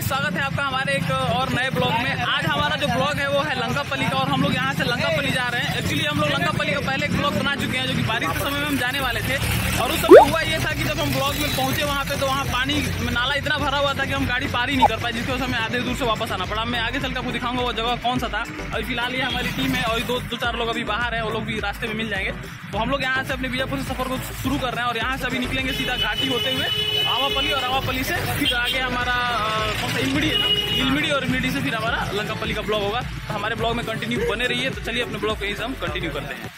स्वागत है आपका हमारे एक और नए ब्लॉग में। आज हमारा जो ब्लॉग है वो है लंकापल्ली का और हम लोग यहाँ से लंकापल्ली जा रहे हैं। एक्चुअली हम लोग लंकापल्ली का पहले एक ब्लॉग बना चुके हैं जो कि बारिश के समय में हम जाने वाले थे और उस समय हुआ ये था कि जब हम ब्लॉग में पहुंचे वहाँ पे तो वहाँ पानी नाला इतना भरा हुआ था कि हम गाड़ी पार ही नहीं कर पाए, जिसकी वजह से हमें आधे दूर से वापस आना पड़ा। मैं आगे चल कर आपको दिखाऊंगा वो जगह कौन सा था। अभी फिलहाल ये हमारी टीम है और दो चार लोग अभी बाहर है, वो लोग भी रास्ते में मिल जाएंगे। तो हम लोग यहाँ से अपने बीजापुर से सफर को शुरू कर रहे हैं और यहाँ से अभी निकलेंगे सीधा घाटी होते हुए आवापल्ली और आवापल्ली से फिर आगे हमारा कौन सा इलमिडी है ना, इलमिडी और इलमिडी से फिर हमारा लंकापल्ली का ब्लॉग होगा। तो हमारे ब्लॉग में कंटिन्यू बने रहिए। तो चलिए अपने ब्लॉग को यहीं से हम कंटिन्यू करते हैं।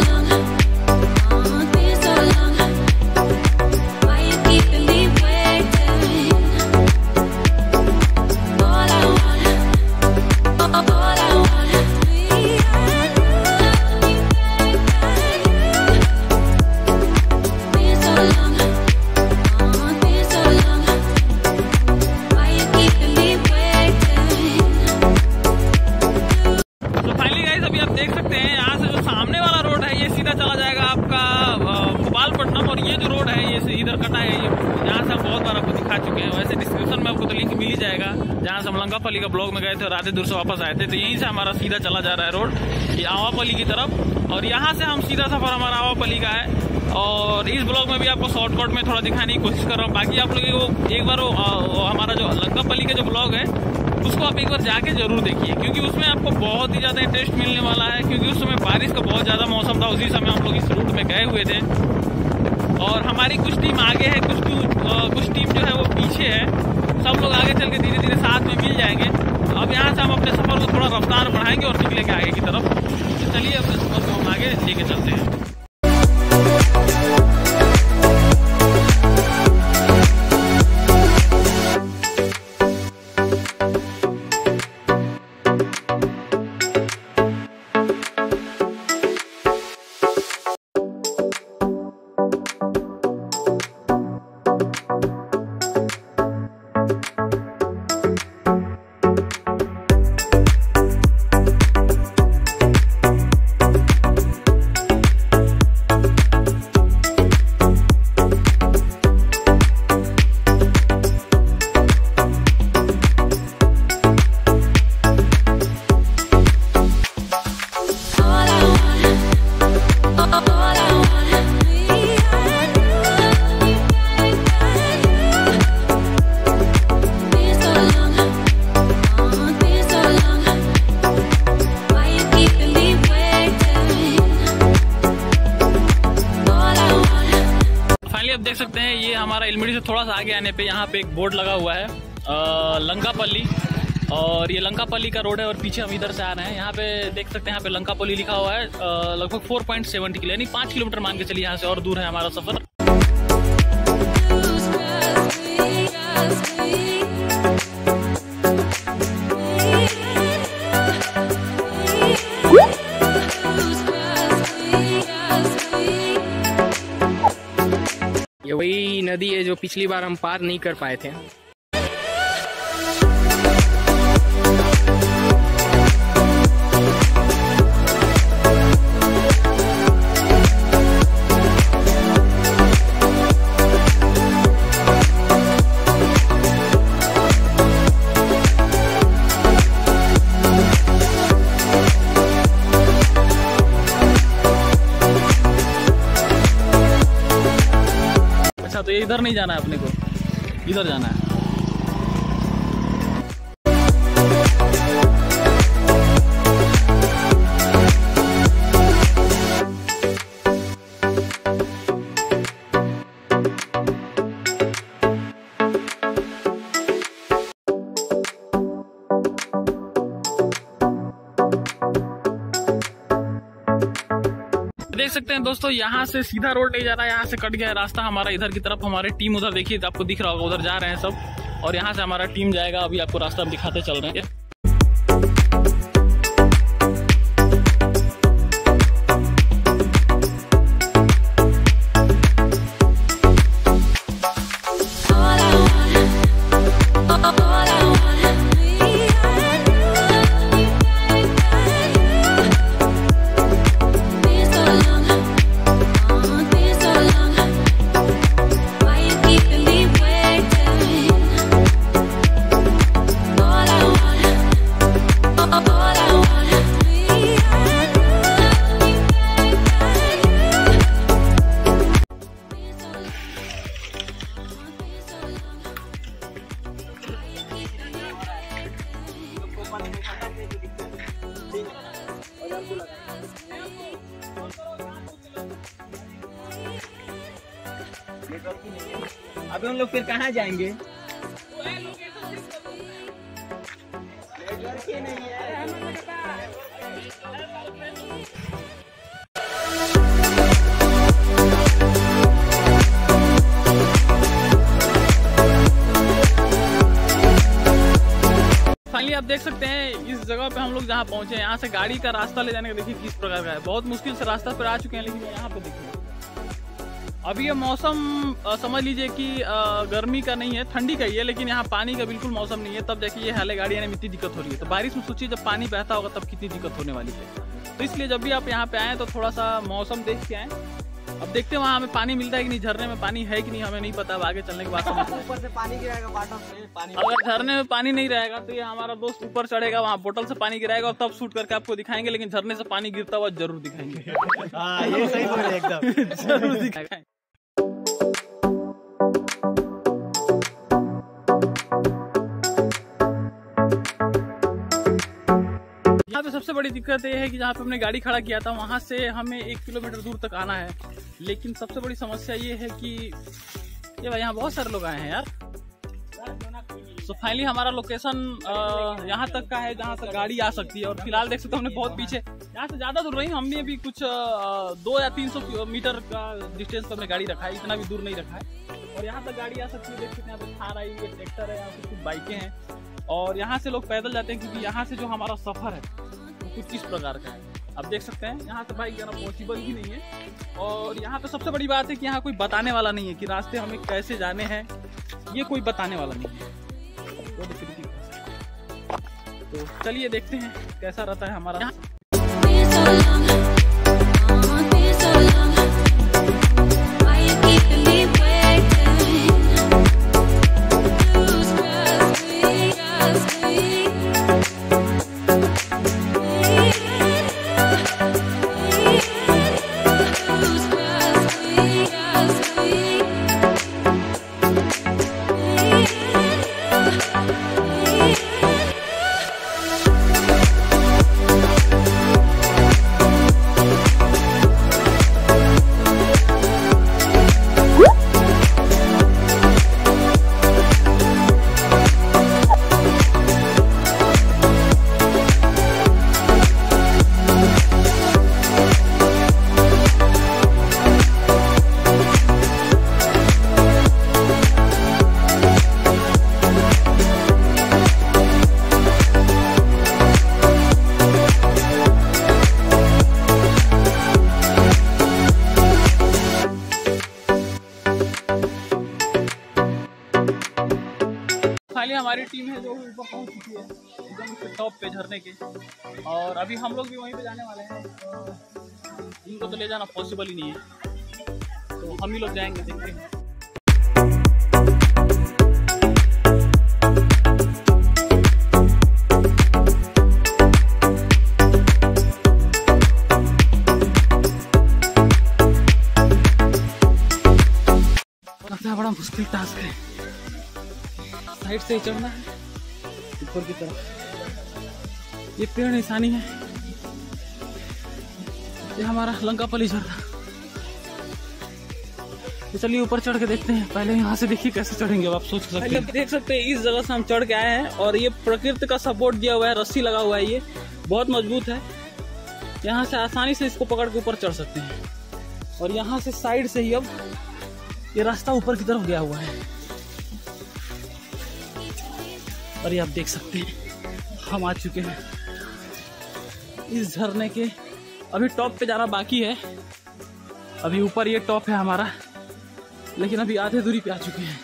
जहाँ से हम लंकापल्ली का ब्लॉग में गए थे और आधे दूर से वापस आए थे, तो यहीं से हमारा सीधा चला जा रहा है रोड ये आवापल्ली की तरफ और यहाँ से हम सीधा सफर हमारा आवापल्ली का है। और इस ब्लॉग में भी आपको शॉर्टकट में थोड़ा दिखाने की कोशिश कर रहा हूँ। बाकी आप लोगों को एक बार हमारा जो लंकापल्ली का जो ब्लॉग है उसको आप एक बार जाके जरूर देखिए, क्योंकि उसमें आपको बहुत ही ज़्यादा इंटरेस्ट मिलने वाला है। क्योंकि उस समय बारिश का बहुत ज़्यादा मौसम था, उसी समय हम लोग इस रूट में गए हुए थे और हमारी कुछ टीम आगे है, कुछ टीम जो है वो पीछे है। सब लोग आगे चल के धीरे धीरे साथ में मिल जाएंगे। अब यहाँ से हम अपने सफर को थोड़ा रफ्तार बढ़ाएंगे और निकलेंगे आगे की तरफ। तो चलिए अपने सफर को हम आगे लेके चलते हैं। देख सकते हैं ये हमारा इलमिडी से थोड़ा सा आगे आने पे यहाँ पे एक बोर्ड लगा हुआ है लंकापल्ली, और ये लंकापल्ली का रोड है और पीछे हम इधर से आ रहे हैं। यहाँ पे देख सकते हैं यहाँ पे लंकापल्ली लिखा हुआ है। लगभग 4.70 किलो यानी 5 किलोमीटर मान के चलिए यहाँ से और दूर है हमारा सफर। ये वही नदी है जो पिछली बार हम पार नहीं कर पाए थे। अच्छा, तो ये इधर नहीं जाना है अपने को, इधर जाना है। देख सकते हैं दोस्तों यहाँ से सीधा रोड नहीं जा रहा है, यहाँ से कट गया है रास्ता हमारा इधर की तरफ। हमारी टीम उधर देखिए, आपको दिख रहा होगा उधर जा रहे हैं सब और यहाँ से हमारा टीम जाएगा। अभी आपको रास्ता दिखाते चल रहे हैं। अभी हम लोग फिर कहाँ जाएंगे? फाइनली आप देख सकते हैं इस जगह पे हम लोग जहाँ पहुंचे हैं, यहाँ से गाड़ी का रास्ता ले जाने का देखिए किस प्रकार का है। बहुत मुश्किल से रास्ता पर आ चुके हैं, लेकिन यहाँ पे देखिए अभी ये मौसम समझ लीजिए कि गर्मी का नहीं है, ठंडी का ही है, लेकिन यहाँ पानी का बिल्कुल मौसम नहीं है। तब जाके ये हाले गाड़ी आने में इतनी दिक्कत हो रही है। तो बारिश में सोचिए जब पानी बहता होगा तब कितनी दिक्कत होने वाली है। तो इसलिए जब भी आप यहाँ पे आए तो थोड़ा सा मौसम देख के आए। अब देखते हैं वहाँ हमें पानी मिलता है कि नहीं, झरने में पानी है कि नहीं हमें नहीं पता। आगे चलने के बाद ऊपर से पानी गिराएगा, बॉटम से पानी। अगर झरने में पानी नहीं रहेगा तो ये हमारा दोस्त ऊपर चढ़ेगा, वहाँ बोतल से पानी गिराएगा और तब शूट करके आपको दिखाएंगे। लेकिन झरने से पानी गिरता हुआ जरूर दिखाएंगे। हाँ, ये सही बोले एकदम। जरूर दिखाएंगे। यहाँ पे सबसे बड़ी दिक्कत ये है कि जहाँ पे हमने गाड़ी खड़ा किया था वहाँ से हमें 1 किलोमीटर दूर तक आना है। लेकिन सबसे बड़ी समस्या ये है कि ये भाई यहाँ बहुत सारे लोग आए हैं यार। तो फाइनली हमारा लोकेशन यहाँ तक का है जहाँ से गाड़ी आ सकती है। और फिलहाल देख सकते हो हमने बहुत पीछे, यहाँ से ज़्यादा दूर नहीं, हमने अभी कुछ 200 या 300 मीटर का डिस्टेंस पर हमने गाड़ी रखा है, इतना भी दूर नहीं रखा है। और यहाँ तक गाड़ी आ सकती है। देख सकते हैं यहाँ पे थार आई है, ट्रैक्टर है, यहाँ पे कुछ बाइकें हैं। और यहाँ से लोग पैदल जाते हैं क्योंकि यहाँ से जो हमारा सफ़र है वो कुछ इस प्रकार का है। अब देख सकते हैं यहाँ से बाइक जाना पॉसिबल ही नहीं है। और यहाँ पे सबसे बड़ी बात है कि यहाँ कोई बताने वाला नहीं है कि रास्ते हमें कैसे जाने हैं, ये कोई बताने वाला नहीं है। तो चलिए देखते हैं कैसा रहता है हमारा। हमारी टीम है जो ऊपर पहुंच चुकी है एकदम टॉप पे झरने के। और अभी हम लोग भी वहीं पे जाने वाले हैं। इनको तो ले जाना पॉसिबल ही नहीं है, तो हम ही लोग जाएंगे, देखते हैं। बड़ा मुश्किल टास्क है, साइड से ही चढ़ना है ऊपर की तरफ। ये पेड़ निशानी है, ये हमारा लंकापली झरना। तो चलिए ऊपर चढ़ के देखते हैं। पहले यहाँ से देखिए कैसे चढ़ेंगे, आप सोच सकते हैं। देख सकते हैं इस जगह से हम चढ़ के आए हैं और ये प्रकृति का सपोर्ट दिया हुआ है, रस्सी लगा हुआ है, ये बहुत मजबूत है। यहाँ से आसानी से इसको पकड़ के ऊपर चढ़ सकते हैं। और यहाँ से साइड से ही अब ये रास्ता ऊपर की तरफ गया हुआ है। और ये आप देख सकते हैं हम आ चुके हैं इस झरने के। अभी टॉप पे जाना बाकी है, अभी ऊपर ये टॉप है हमारा, लेकिन अभी आधे दूरी पे आ चुके हैं।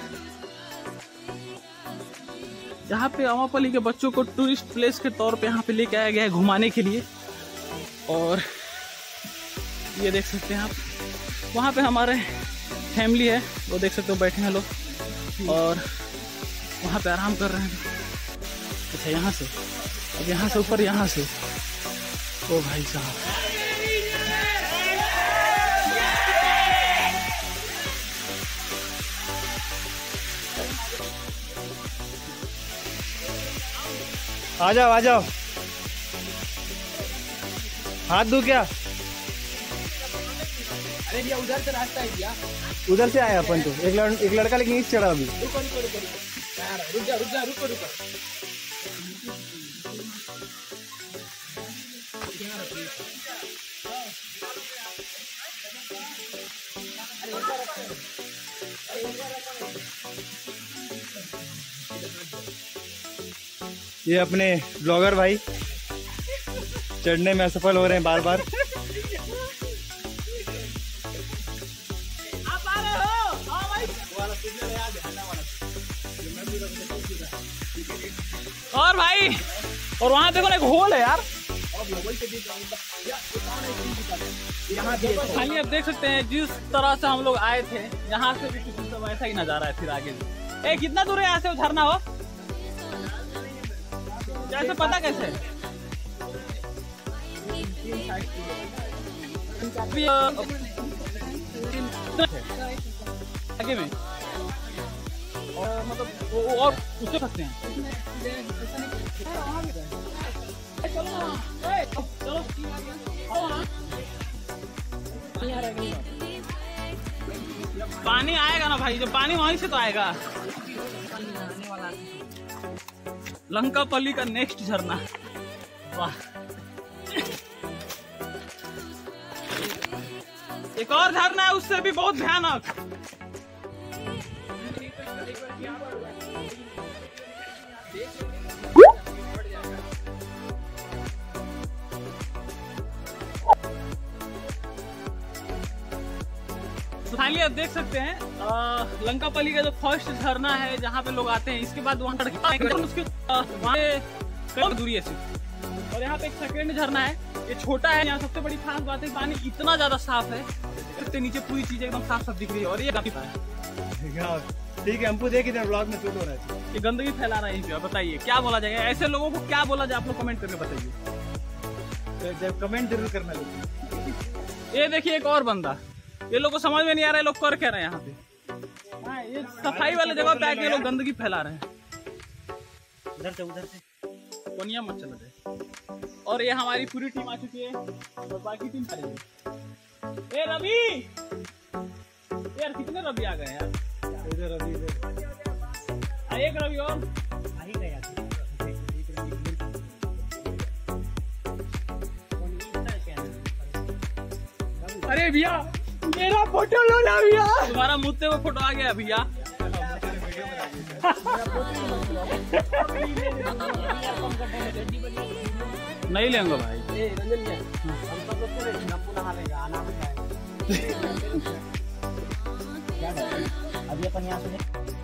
यहाँ पे आवापल्ली के बच्चों को टूरिस्ट प्लेस के तौर पे यहाँ पे लेके आया गया है घुमाने के लिए। और ये देख सकते हैं आप, वहाँ पे हमारे फैमिली है, वो देख सकते हो बैठे हैं लोग और वहाँ पे आराम कर रहे हैं। अच्छा यहाँ से, अब यहाँ से ऊपर, यहाँ से, ओ भाई साहब, आ जाओ आ जाओ, हाथ दो क्या? अरे भैया उधर से रास्ता है भैया। उधर से आए अपन तो एक लड़का लेकिन नीचे चढ़ा अभी। रुको। ये अपने ब्लॉगर भाई चढ़ने में असफल हो रहे हैं बार बार। आप आ रहे हो? हाँ भाई। और भाई, और वहां देखो ना एक होल है यार। खाली आप देख सकते हैं जिस तरह से हम लोग आए थे, यहाँ से भी कुछ तो वैसा ही नजारा है। फिर आगे भी कितना दूर है यहाँ से उधरना हो? कैसे पता कैसे? आगे में और मतलब और उससे सकते हैं। चलो पानी आएगा ना भाई, जब पानी वहीं से तो आएगा। लंकापल्ली का नेक्स्ट झरना, वाह। एक और झरना है उससे भी बहुत भयानक। फाइनली आप देख सकते हैं लंकापल्ली का जो फर्स्ट झरना है जहाँ पे लोग आते हैं, इसके बाद वहाँ उसके वहाँ दूरी है सिर्फ। और यहाँ पे एक सेकेंड झरना है, ये छोटा है। यहाँ सबसे बड़ी खास बात है पानी इतना ज्यादा साफ है, इसके नीचे पूरी चीजें एकदम साफ साफ दिख रही है। और ये काफी ठीक है, हमको देख इधर ब्लॉग में शूट हो रहा है। ये गंदगी फैला रहा है यहीं पे। बताइए क्या बोला जाएगा ऐसे लोगों को, क्या बोला जाए? आप लोग कमेंट करके बताइए, कमेंट जरूर करना चाहिए। ये देखिए एक और बंदा, ये लोग को समझ में नहीं आ रहा है लोग कर क्या रहे हैं यहाँ पे। हाँ, ये सफाई वाले जगह पे आके लोग गंदगी फैला रहे हैं। उधर से कोनिया मत चला जाए। और ये हमारी पूरी टीम आ चुकी है और बाकी टीम खड़ी है। ए रवि, यार कितने रवि आ गए यार? एक रवि और अरे भैया मेरा फोटो लो ना भैया। तुम्हारा मुद्दे में फोटो आ गया भैया। नहीं लेंगे भाई। अभी अपन यहाँ से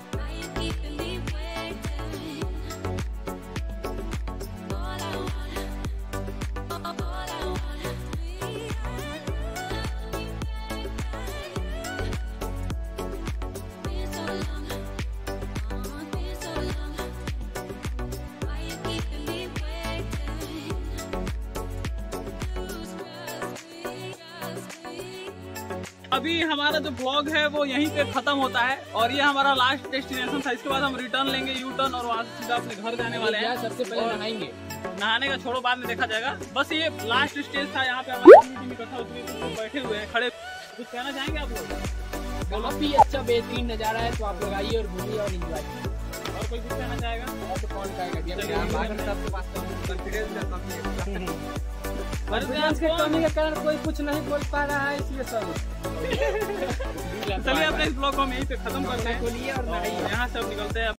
अभी हमारा जो ब्लॉग है वो यहीं पे खत्म होता है और ये हमारा लास्ट डेस्टिनेशन था। इसके बाद हम रिटर्न लेंगे यू टर्न और वहाँ से सीधा अपने घर जाने वाले हैं। सबसे पहले नहाएंगे, नहाने का छोड़ो बाद में देखा जाएगा। बस ये लास्ट स्टेज था, यहाँ पे हमारी टीम इकट्ठा होती है, बैठे हुए हैं खड़े। कुछ कहना चाहेंगे आप लोग? काफी अच्छा बेहतरीन नजारा है, तो आप लोग आइए और घूमिए और एंजॉय कीजिए। और कोई कुछ कहना चाहेगा? तो कौन कहेगा? डांस के कमी के कारण कोई कुछ नहीं बोल पा रहा है, इसलिए सब चलिए अपने इस ब्लॉग को हम यहीं पे खत्म करते हैं और यहाँ से अब निकलते हैं।